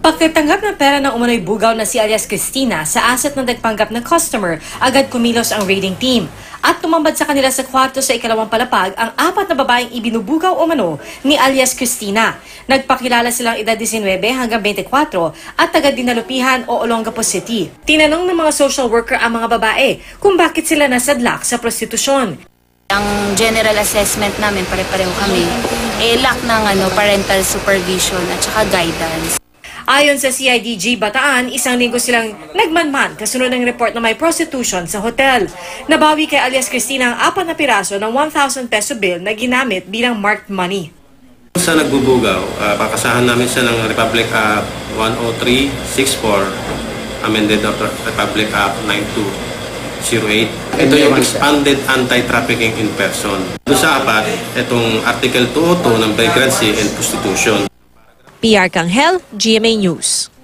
Pagkatanggap ng pera ng umano'y bugaw na si alias Cristina sa asset ng nagpanggap na customer, agad kumilos ang raiding team. At tumambad sa kanila sa kwarto sa ikalawang palapag ang 4 na babaeng ibinubugaw umano ni alias Cristina. Nagpakilala silang edad 19 hanggang 24 at taga Dinalupihan o Olongapo City. Tinanong ng mga social worker ang mga babae kung bakit sila nasadlak sa prostitusyon. Ang general assessment namin, pare-pareho kami, lack ng parental supervision at saka guidance. Ayon sa CIDG Bataan, 1 linggo silang nagmanman kasunod ng report na may prostitution sa hotel. Nabawi kay alias Cristina ang 4 na piraso ng 1,000 peso bill na ginamit bilang marked money. Sa nagbubugaw, pakasahan namin siya ng Republic Act 10364, amended of Republic Act 9208. Ito yung expanded anti-trafficking in person. Doon sa 4, itong Article 202 ng vagrancy and prostitution. PR Kanghel, GMA News.